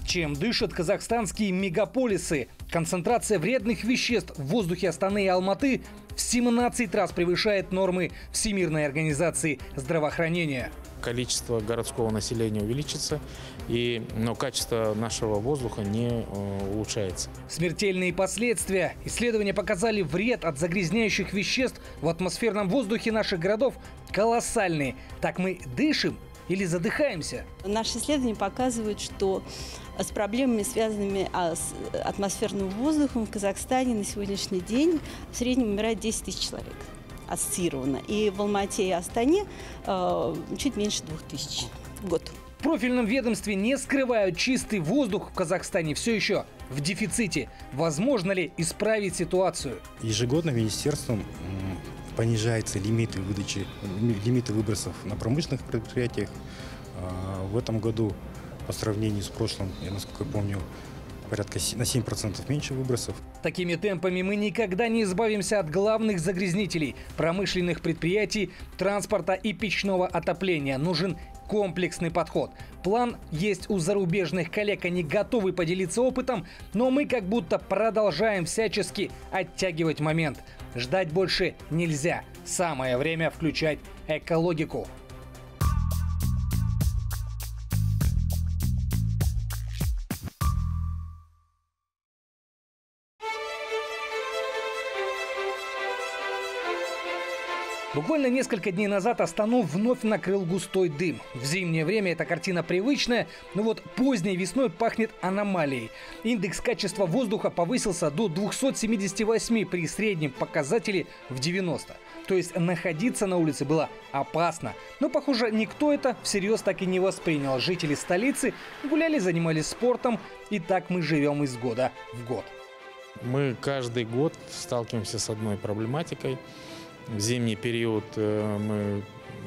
Чем дышат казахстанские мегаполисы? Концентрация вредных веществ в воздухе Астаны и Алматы в 17 раз превышает нормы Всемирной организации здравоохранения. Количество городского населения увеличится, но качество нашего воздуха не улучшается. Смертельные последствия. Исследования показали, вред от загрязняющих веществ в атмосферном воздухе наших городов колоссальный. Так мы дышим или задыхаемся? Наши исследования показывают, что с проблемами, связанными с атмосферным воздухом в Казахстане на сегодняшний день в среднем умирает 10 тысяч человек ассоциированно. И в Алмате и Астане чуть меньше 2000 в год. В профильном ведомстве не скрывают, чистый воздух в Казахстане все еще в дефиците. Возможно ли исправить ситуацию? Ежегодно министерством понижаются лимиты выбросов на промышленных предприятиях. В этом году по сравнению с прошлым, я насколько помню, порядка на 7% меньше выбросов. Такими темпами мы никогда не избавимся от главных загрязнителей – промышленных предприятий, транспорта и печного отопления. Нужен комплексный подход. План есть у зарубежных коллег, они готовы поделиться опытом, но мы как будто продолжаем всячески оттягивать момент. Ждать больше нельзя. Самое время включать экологику. Буквально несколько дней назад Астану вновь накрыл густой дым. В зимнее время эта картина привычная, но вот поздней весной пахнет аномалией. Индекс качества воздуха повысился до 278 при среднем показателе в 90. То есть находиться на улице было опасно. Но, похоже, никто это всерьез так и не воспринял. Жители столицы гуляли, занимались спортом, и так мы живем из года в год. Мы каждый год сталкиваемся с одной проблематикой. В зимний период мы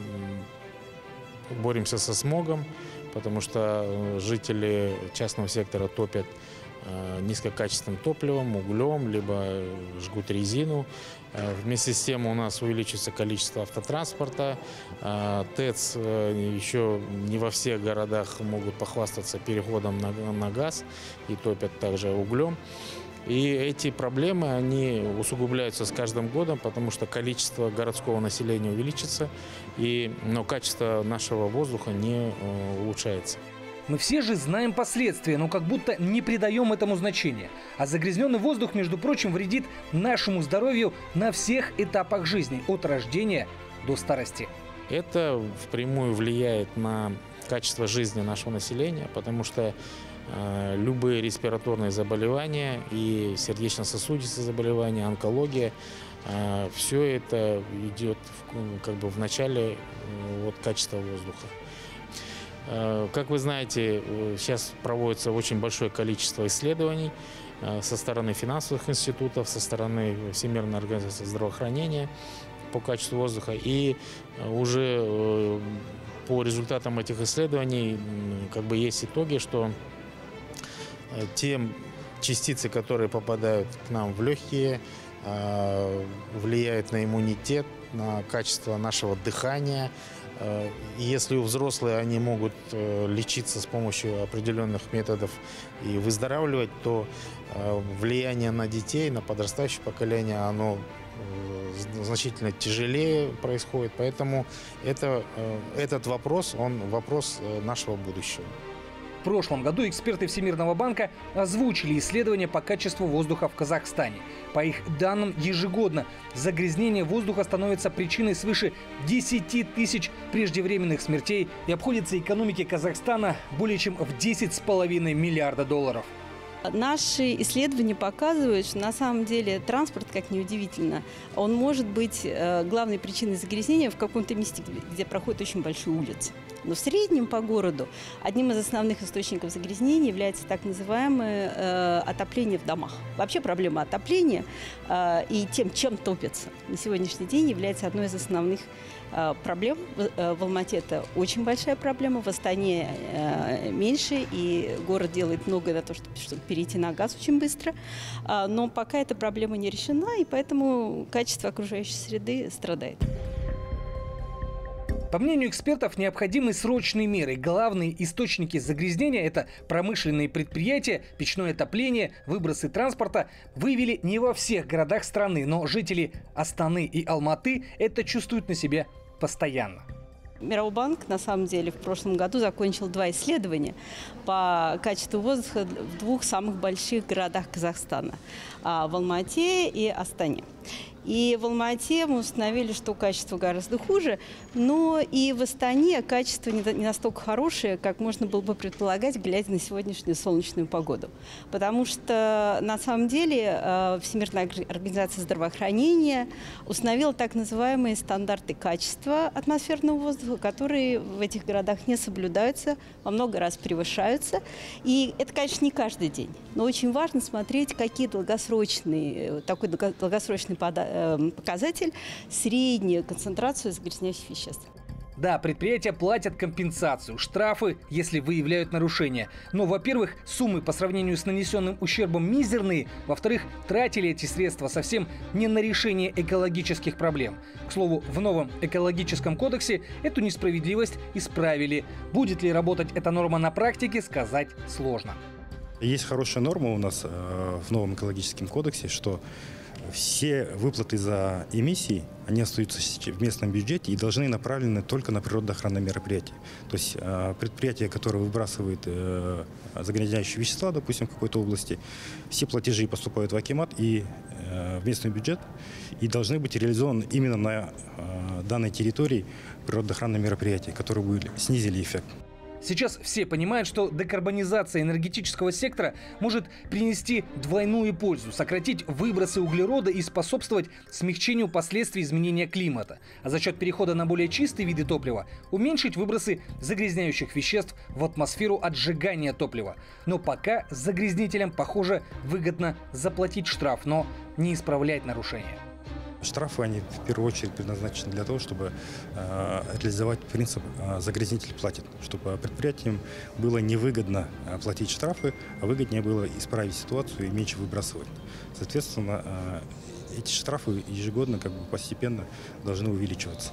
боремся со смогом, потому что жители частного сектора топят низкокачественным топливом, углем, либо жгут резину. Вместе с тем у нас увеличится количество автотранспорта. ТЭЦ еще не во всех городах могут похвастаться переходом на газ и топят также углем. И эти проблемы, они усугубляются с каждым годом, потому что количество городского населения увеличится, но качество нашего воздуха не улучшается. Мы все же знаем последствия, но как будто не придаем этому значения. А загрязненный воздух, между прочим, вредит нашему здоровью на всех этапах жизни, от рождения до старости. Это впрямую влияет на качество жизни нашего населения, потому что любые респираторные заболевания и сердечно-сосудистые заболевания, онкология, все это идет в начале от качества воздуха. Как вы знаете, сейчас проводится очень большое количество исследований со стороны финансовых институтов, со стороны Всемирной организации здравоохранения по качеству воздуха. И уже по результатам этих исследований есть итоги, что те частицы, которые попадают к нам в легкие, влияют на иммунитет, на качество нашего дыхания. Если у взрослых они могут лечиться с помощью определенных методов и выздоравливать, то влияние на детей, на подрастающее поколение, оно значительно тяжелее происходит. Поэтому этот вопрос, он вопрос нашего будущего. В прошлом году эксперты Всемирного банка озвучили исследования по качеству воздуха в Казахстане. По их данным, ежегодно загрязнение воздуха становится причиной свыше 10 тысяч преждевременных смертей и обходится экономике Казахстана более чем в 10,5 миллиарда долларов. Наши исследования показывают, что на самом деле транспорт, как ни удивительно, он может быть главной причиной загрязнения в каком-то месте, где проходит очень большая улица. Но в среднем по городу одним из основных источников загрязнения является так называемое отопление в домах. Вообще проблема отопления и тем, чем топятся, на сегодняшний день является одной из основных проблем. В Алмате это очень большая проблема, в Астане меньше, и город делает многое для того, чтобы перейти на газ очень быстро. Но пока эта проблема не решена, и поэтому качество окружающей среды страдает. По мнению экспертов, необходимы срочные меры. Главные источники загрязнения – это промышленные предприятия, печное отопление, выбросы транспорта. Выявили не во всех городах страны, но жители Астаны и Алматы это чувствуют на себе постоянно. Мировой банк, на самом деле, в прошлом году закончил 2 исследования по качеству воздуха в 2 самых больших городах Казахстана – в Алмате и Астане. И в Алмате мы установили, что качество гораздо хуже, но и в Астане качество не настолько хорошее, как можно было бы предполагать, глядя на сегодняшнюю солнечную погоду. Потому что, на самом деле, Всемирная организация здравоохранения установила так называемые стандарты качества атмосферного воздуха, которые в этих городах не соблюдаются, во много раз превышаются. И это, конечно, не каждый день, но очень важно смотреть, какие такой долгосрочный показатель, среднюю концентрацию загрязняющих веществ. Да, предприятия платят компенсацию, штрафы, если выявляют нарушения. Но, во-первых, суммы по сравнению с нанесенным ущербом мизерные. Во-вторых, тратили эти средства совсем не на решение экологических проблем. К слову, в новом экологическом кодексе эту несправедливость исправили. Будет ли работать эта норма на практике, сказать сложно. Есть хорошая норма у нас в новом экологическом кодексе, что все выплаты за эмиссии, они остаются в местном бюджете и должны направлены только на природоохранные мероприятия. То есть предприятия, которые выбрасывают загрязняющие вещества, допустим, в какой-то области, все платежи поступают в акимат и в местный бюджет и должны быть реализованы именно на данной территории природоохранные мероприятия, которые бы снизили эффект. Сейчас все понимают, что декарбонизация энергетического сектора может принести двойную пользу, сократить выбросы углерода и способствовать смягчению последствий изменения климата. А за счет перехода на более чистые виды топлива уменьшить выбросы загрязняющих веществ в атмосферу от сжигания топлива. Но пока загрязнителям, похоже, выгодно заплатить штраф, но не исправлять нарушения. Штрафы, они в первую очередь предназначены для того, чтобы реализовать принцип «загрязнитель платит», чтобы предприятиям было невыгодно платить штрафы, а выгоднее было исправить ситуацию и меньше выбрасывать. Соответственно, эти штрафы ежегодно, постепенно должны увеличиваться.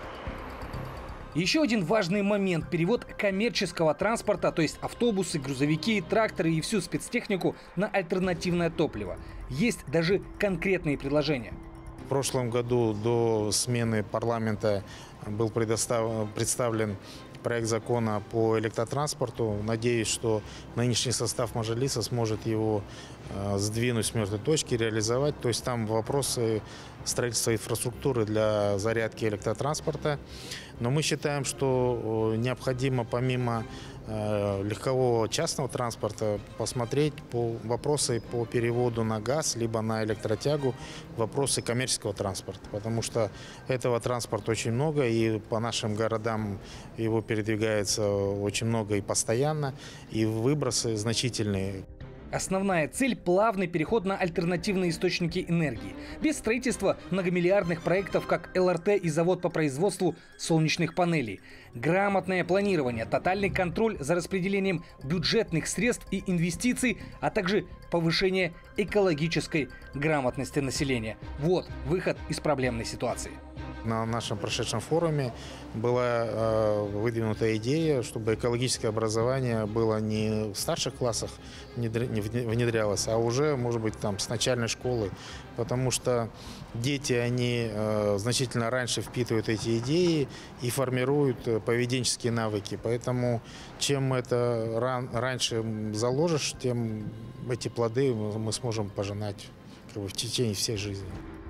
Еще один важный момент – перевод коммерческого транспорта, то есть автобусы, грузовики, тракторы и всю спецтехнику на альтернативное топливо. Есть даже конкретные предложения. В прошлом году до смены парламента был представлен проект закона по электротранспорту. Надеюсь, что нынешний состав Мажилиса сможет его сдвинуть с мертвой точки, реализовать. То есть там вопросы строительства инфраструктуры для зарядки электротранспорта. Но мы считаем, что необходимо помимо легкового частного транспорта посмотреть вопросы по переводу на газ, либо на электротягу, вопросы коммерческого транспорта. Потому что этого транспорта очень много, и по нашим городам его передвигается очень много и постоянно, и выбросы значительные. Основная цель – плавный переход на альтернативные источники энергии. Без строительства многомиллиардных проектов, как ЛРТ и завод по производству солнечных панелей. Грамотное планирование, тотальный контроль за распределением бюджетных средств и инвестиций, а также повышение экологической грамотности населения. Вот выход из проблемной ситуации. На нашем прошедшем форуме была выдвинута идея, чтобы экологическое образование было не в старших классах внедрялось, а уже, может быть, там с начальной школы. Потому что дети, они значительно раньше впитывают эти идеи и формируют поведенческие навыки. Поэтому чем это раньше заложишь, тем эти плоды мы сможем пожинать в течение всей жизни.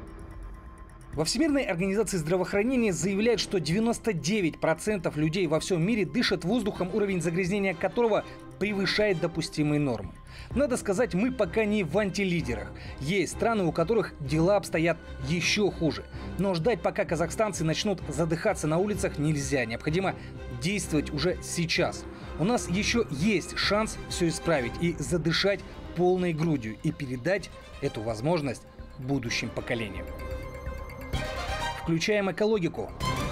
Во Всемирной организации здравоохранения заявляют, что 99% людей во всем мире дышат воздухом, уровень загрязнения которого превышает допустимые нормы. Надо сказать, мы пока не в антилидерах. Есть страны, у которых дела обстоят еще хуже. Но ждать, пока казахстанцы начнут задыхаться на улицах, нельзя. Необходимо действовать уже сейчас. У нас еще есть шанс все исправить и задышать полной грудью и передать эту возможность будущим поколениям. Включаем экологику.